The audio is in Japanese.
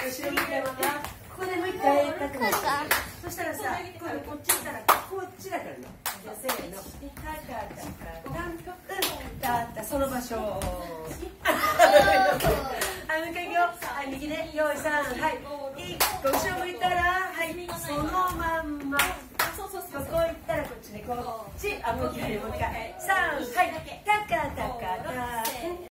後ろ向いてまたここでもう一回タックしてそしたらさ今度こっち行ったらこっちだからねじゃあせーのタカタカタンタタその場所もう一回いくよはい右ね用意さんはい一個後ろ向いたらはいそのまんまここ行ったらこっちねこっちあもう一回もう一回3はいタカタカタ